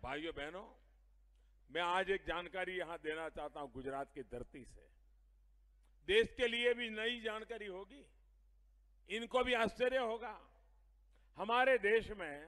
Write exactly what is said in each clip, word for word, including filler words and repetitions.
भाइयों बहनों, मैं आज एक जानकारी यहां देना चाहता हूं गुजरात की धरती से। देश के लिए भी नई जानकारी होगी, इनको भी आश्चर्य होगा। हमारे देश में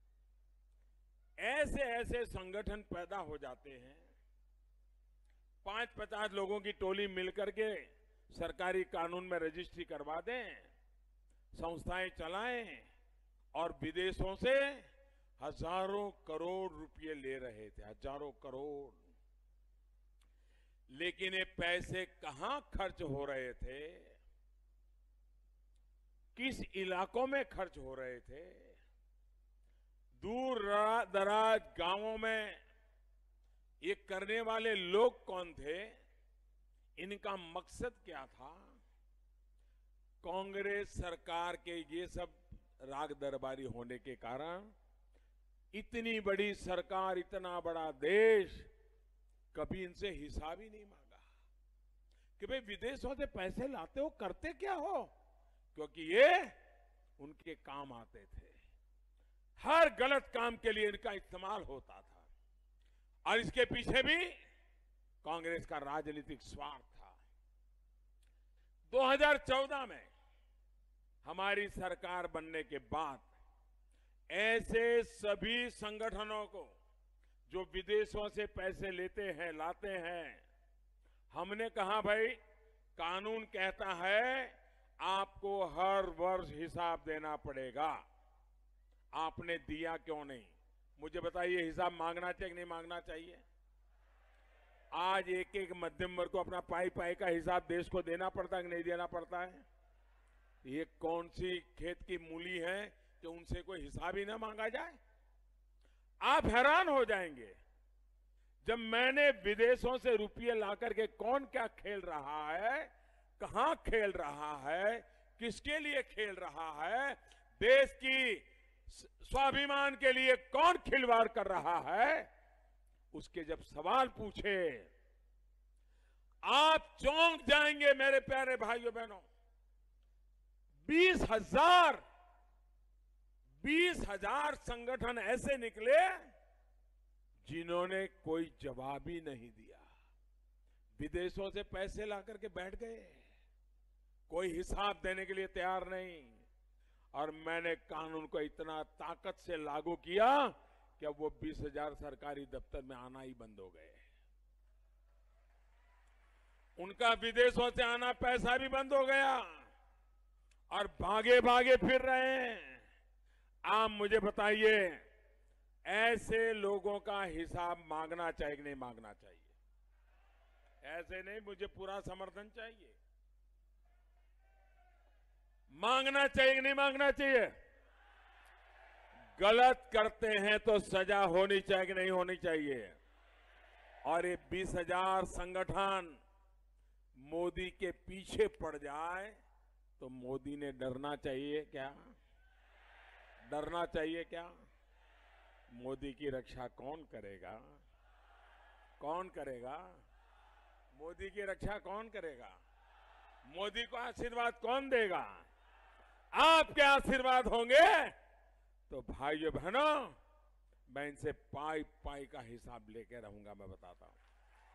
ऐसे ऐसे संगठन पैदा हो जाते हैं, पांच पचास लोगों की टोली मिलकर के सरकारी कानून में रजिस्ट्री करवा दें, संस्थाएं चलाएं और विदेशों से हजारों करोड़ रुपए ले रहे थे, हजारों करोड़। लेकिन ये पैसे कहां खर्च हो रहे थे, किस इलाकों में खर्च हो रहे थे, दूर दराज गांवों में ये करने वाले लोग कौन थे, इनका मकसद क्या था। कांग्रेस सरकार के ये सब राग दरबारी होने के कारण इतनी बड़ी सरकार, इतना बड़ा देश कभी इनसे हिसाब ही नहीं मांगा कि भाई विदेशों से पैसे लाते हो, करते क्या हो, क्योंकि ये उनके काम आते थे। हर गलत काम के लिए इनका इस्तेमाल होता था और इसके पीछे भी कांग्रेस का राजनीतिक स्वार्थ था। दो हज़ार चौदह में हमारी सरकार बनने के बाद ऐसे सभी संगठनों को जो विदेशों से पैसे लेते हैं, लाते हैं, हमने कहा भाई कानून कहता है आपको हर वर्ष हिसाब देना पड़ेगा। आपने दिया क्यों नहीं? मुझे बताइए, हिसाब मांगना चाहिए कि नहीं मांगना चाहिए? आज एक एक मध्यम वर्ग को अपना पाई पाई का हिसाब देश को देना पड़ता है कि नहीं देना पड़ता है? ये कौन सी खेत की मूली है कि उनसे कोई हिसाब ही ना मांगा जाए? आप हैरान हो जाएंगे जब मैंने विदेशों से रुपये लाकर के कौन क्या खेल रहा है, कहां खेल रहा है, किसके लिए खेल रहा है, देश की स्वाभिमान के लिए कौन खिलवाड़ कर रहा है, उसके जब सवाल पूछे आप चौंक जाएंगे मेरे प्यारे भाइयों बहनों। बीस हजार बीस हजार संगठन ऐसे निकले जिन्होंने कोई जवाब ही नहीं दिया। विदेशों से पैसे लाकर के बैठ गए, कोई हिसाब देने के लिए तैयार नहीं। और मैंने कानून को इतना ताकत से लागू किया कि अब वो बीस हजार सरकारी दफ्तर में आना ही बंद हो गए। उनका विदेशों से आना पैसा भी बंद हो गया और भागे भागे फिर रहे हैं। आप मुझे बताइए, ऐसे लोगों का हिसाब मांगना चाहिए कि नहीं मांगना चाहिए? ऐसे नहीं, मुझे पूरा समर्थन चाहिए। मांगना चाहिए कि नहीं मांगना चाहिए? गलत करते हैं तो सजा होनी चाहिए कि नहीं होनी चाहिए? और ये बीस हजार संगठन मोदी के पीछे पड़ जाए तो मोदी ने डरना चाहिए क्या? डरना चाहिए क्या? मोदी की रक्षा कौन करेगा? कौन करेगा? मोदी की रक्षा कौन करेगा? मोदी को आशीर्वाद कौन देगा? आपके आशीर्वाद होंगे तो भाइयों बहनों मैं इनसे पाई पाई का हिसाब लेके रहूंगा। मैं बताता हूं,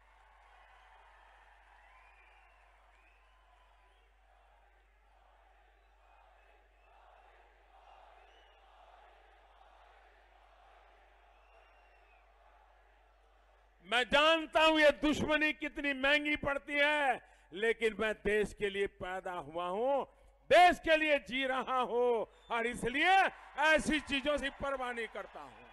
मैं जानता हूं ये दुश्मनी कितनी महंगी पड़ती है, लेकिन मैं देश के लिए पैदा हुआ हूं, देश के लिए जी रहा हूं और इसलिए ऐसी चीजों से परवाह नहीं करता हूं।